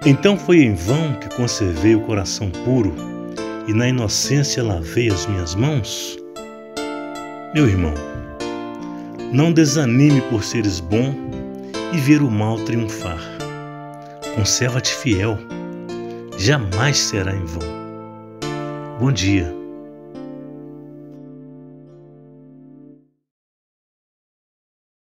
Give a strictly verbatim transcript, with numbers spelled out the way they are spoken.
Então foi em vão que conservei o coração puro e na inocência lavei as minhas mãos? Meu irmão, não desanime por seres bom e ver o mal triunfar. Conserva-te fiel, jamais será em vão. Bom dia.